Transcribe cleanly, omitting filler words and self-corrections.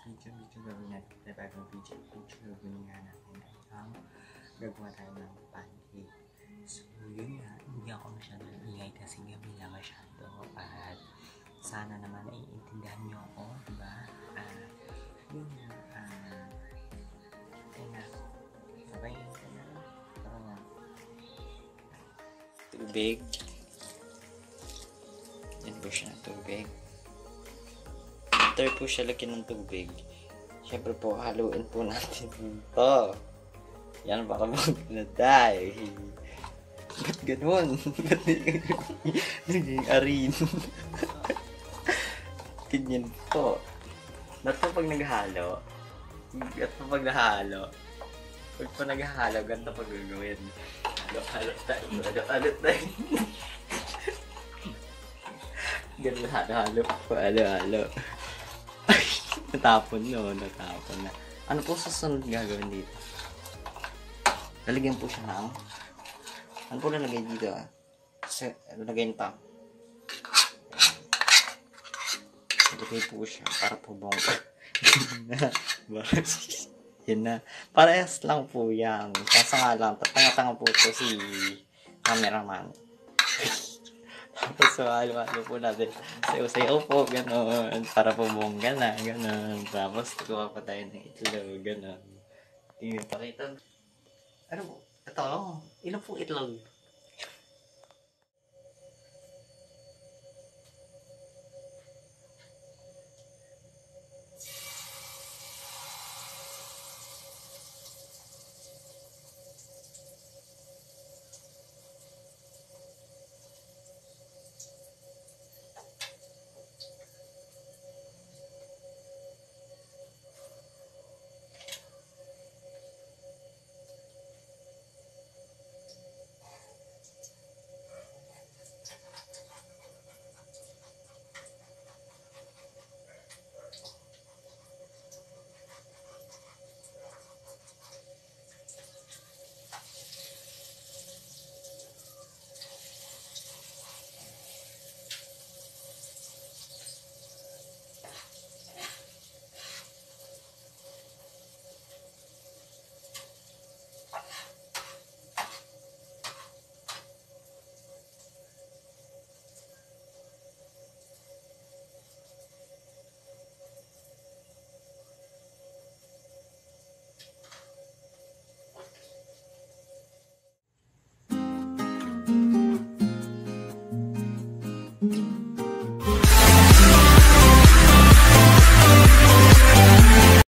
video gagawin natin na bagong video gagawin nga natin ay ang gagawa tayo ng pancake. So yun nga, hindi ako masyado ingay kasi gabi na masyado at sana naman ay intindihan nyo ako, diba? Yun nga, kaya na sabay na tubig. Yan po siya ng tubig. After po siya lagyan ng tubig, syempre po haluin po natin ito. Yan para mag-naday. Ba't ganun? Ba't naging arin? Ganyan po. Ba't po pag naghalo? Ba't po pag nahalo? Pag po naghalo, ganito pag gagawin. Halo tayo. Halo tayo. Ganun, halo po. Halo. Natapon na. Ano po susunod gagawin dito? Lalagyan po siya ng ano po lalagay dito kasi lalagay nito. Lalagay po siya para po bongga. Yan na. Parehas lang po yan. Kaso nga lang, tanga-tanga po ito si cameraman. Tapos halo-halo po natin. Sayo-sayo po, gano'n. Para po bongga na, gano'n. Tapos tukuha pa tayo ng itlog, gano'n. Tingnan, pakita. Ano po? Ito, ilan po itlog?